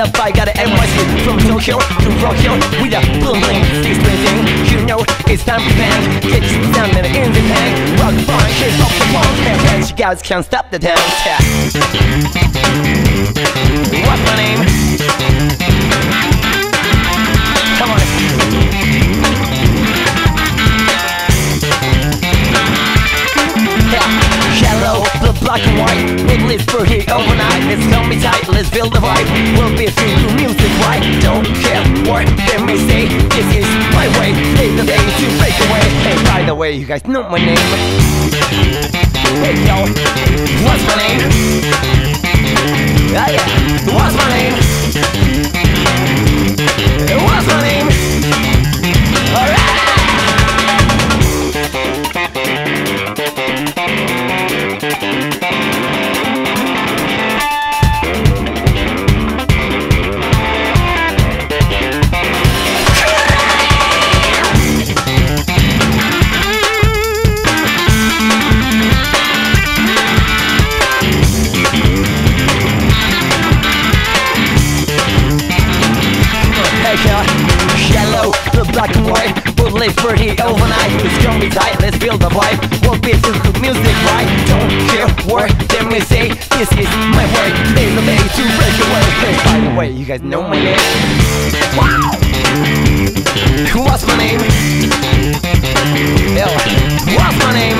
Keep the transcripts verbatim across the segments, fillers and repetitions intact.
up, I got an N Y C from Tokyo to Tokyo with a boom bling, six thing. You know it's time to bang. Get you down in the Indian hang. Rock fun, shake off the wall. And you guys can't stop the dance. Yeah. What's my name? Come on. Shallow, the black and white. We'll live for here overnight. Let's come be tight, let's build the vibe. We'll be through the music, right? Don't care what they may say. This is my way. Take the day to break away. Hey, by the way, you guys know my name. Hey yo, what's my name? Ah yeah, what's my name? What's my name? Alright. Shallow, the black and white. We'll live for here overnight. It's gonna be tight, let's build the vibe. We'll be through good music, right? Don't care what they may say. This is my way. There's a way to break away. Hey, by the way, you guys know my name. Wow! What's my name? Yo, what's my name?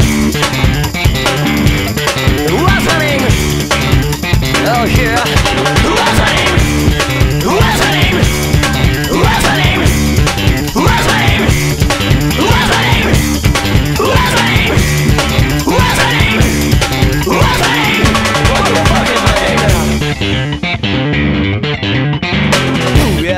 What's my name? Oh yeah. What's my name? What's my name? What's my name? What's my name? What's my name? What's my name? What's my name? What's my name? What the fuck is my name? Ooh yeah.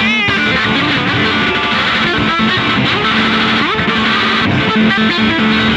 We'll be right back.